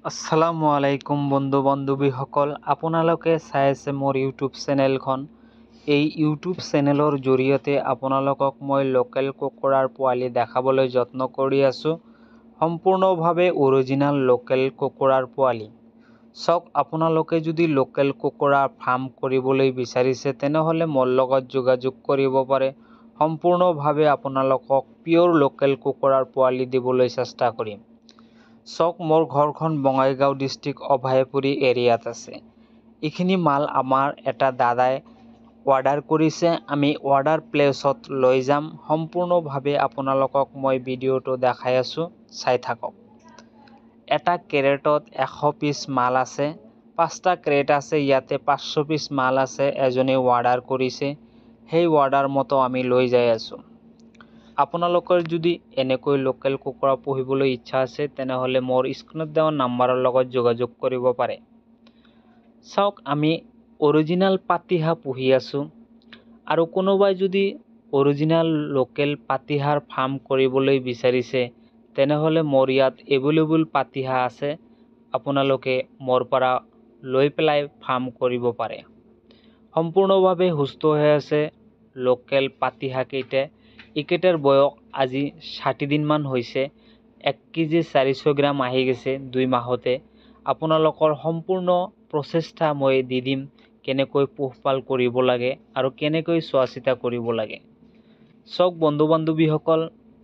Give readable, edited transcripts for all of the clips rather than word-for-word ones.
আসসালামু আলাইকুম বন্ধু বান্ধৱীসকল, আপোনালোকে চাই আছে মোৰ ইউটিউব চেনেলখন। এই ইউটিউব চেনেলৰ জৰিয়তে আপোনালোকক মই লোকেল কুকুৰাৰ পোৱালি দেখাবলৈ যত্ন কৰি আছোঁ। সম্পূৰ্ণভাৱে অৰিজিনাল লোকেল কুকুৰাৰ পোৱালি। চাওক, আপোনালোকে যদি লোকেল কুকুৰা ফাৰ্ম কৰিবলৈ বিচাৰিছে তেনেহ'লে মোৰ লগত যোগাযোগ কৰিব পাৰে। সম্পূৰ্ণভাৱে আপোনালোকক পিয়ৰ লোকেল কুকুৰাৰ পোৱালি দিবলৈ চেষ্টা কৰিম। চাওক, মোৰ ঘৰখন বঙাইগাঁও ডিষ্ট্ৰিক্ট অভয়াপুৰী এৰিয়াত আছে। এইখিনি মাল আমাৰ এটা দাদাই অৰ্ডাৰ কৰিছে। আমি অৰ্ডাৰ প্লেচত লৈ যাম। সম্পূৰ্ণভাৱে আপোনালোকক মই ভিডিঅ'টো দেখাই আছোঁ, চাই থাকক। এটা কেৰেটত 100 পিচ মাল আছে। 5টা ক্ৰেট আছে, ইয়াতে 500 পিচ মাল আছে। এজনে অৰ্ডাৰ কৰিছে, সেই অৰ্ডাৰ মতো আমি লৈ যাই আছোঁ। আপোনালোকৰ যদি এনেকৈ লোকেল কুকুৰা পুহিবলৈ ইচ্ছা আছে তেনেহ'লে মোৰ স্ক্ৰীনত দিয়া নাম্বাৰৰ লগত যোগাযোগ কৰিব পাৰে। চাওক, আমি অৰিজিনাল পাতিহাঁহ পুহি আছোঁ, আৰু কোনোবাই যদি অৰিজিনাল লোকেল পাতিহাঁহৰ ফাৰ্ম কৰিবলৈ বিচাৰিছে তেনেহ'লে মোৰ ইয়াত এভেইলেবল পাতিহাঁহ আছে। আপোনালোকে মোৰ পৰা লৈ পেলাই ফাৰ্ম কৰিব পাৰে। সম্পূৰ্ণভাৱে সুস্থ হৈ আছে লোকেল পাতিহাঁহকেইটা। এইকেইটাৰ বয়স আজি 60 দিনমান হৈছে। 1 কেজি 400 গ্ৰাম আহি গৈছে 2 মাহতে। আপোনালোকৰ সম্পূৰ্ণ প্ৰচেষ্টা মই দি দিম, কেনেকৈ পোহপাল কৰিব লাগে আৰু কেনেকৈ চোৱা চিতা কৰিব লাগে। চাওক বন্ধু বান্ধৱীসকল,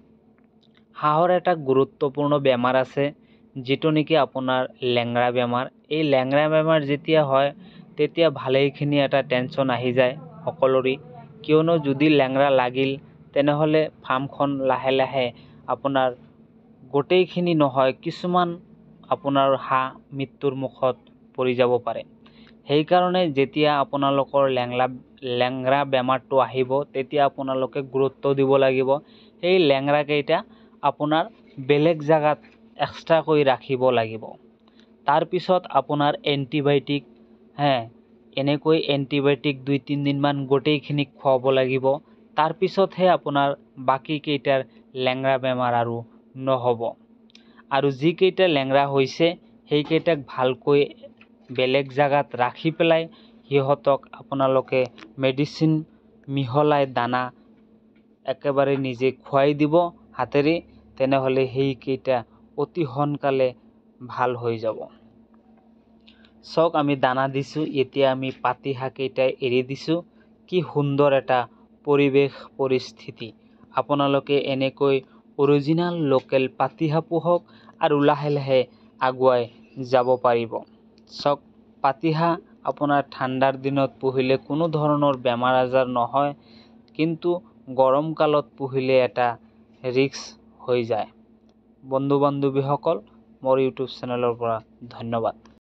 হাঁহৰ এটা গুৰুত্বপূৰ্ণ বেমাৰ আছে, যিটো নেকি আপোনাৰ লেংৰা বেমাৰ। এই লেংৰা বেমাৰ যেতিয়া হয় তেতিয়া ভালেখিনি এটা টেনশ্যন আহি যায় সকলোৰে, কিয়নো যদি লেংৰা লাগিল তেনেহ'লে ফাৰ্মখন লাহে লাহে আপোনাৰ গোটেইখিনি নহয়, কিছুমান আপোনাৰ হাঁহ মৃত্যুৰ মুখত পৰি যাব পাৰে। সেইকাৰণে যেতিয়া আপোনালোকৰ লেংৰা বেমাৰটো আহিব তেতিয়া আপোনালোকে গুৰুত্ব দিব লাগিব। সেই লেংৰাকেইটা আপোনাৰ বেলেগ জেগাত এক্সট্ৰাকৈ ৰাখিব লাগিব। তাৰপিছত আপোনাৰ এণ্টিবায়'টিক এনেকৈ এণ্টিবায়'টিক 2-3 দিনমান গোটেইখিনিক খুৱাব লাগিব। তাৰপিছতহে আপোনাৰ বাকীকেইটাৰ লেংৰা বেমাৰ আৰু নহ'ব। আৰু যিকেইটা লেংৰা হৈছে সেইকেইটাক ভালকৈ বেলেগ জেগাত ৰাখি পেলাই সিহঁতক আপোনালোকে মেডিচিন মিহলাই দানা একেবাৰে নিজে খুৱাই দিব হাতেৰে, তেনেহ'লে সেইকেইটা অতি সোনকালে ভাল হৈ যাব। চাওক, আমি দানা দিছোঁ, এতিয়া আমি পাতিহাঁহকেইটা এৰি দিছোঁ। কি সুন্দৰ এটা পৰিস্থিতি। আপোনালোকে এনেকৈ অৰিজিনাল লোকেল পাতিহাঁহ পোহক আৰু লাহে লাহে আগুৱাই যাব পাৰিব। চাওক, পাতিহাঁহ আপোনাৰ ঠাণ্ডাৰ দিনত পুহিলে কোনো ধৰণৰ বেমাৰ আজাৰ নহয়, কিন্তু গৰম কালত পুহিলে এটা ৰিস্ক হৈ যায়। বন্ধু বান্ধৱীসকল, মোৰ ইউটিউব চেনেলৰ পৰা ধন্যবাদ।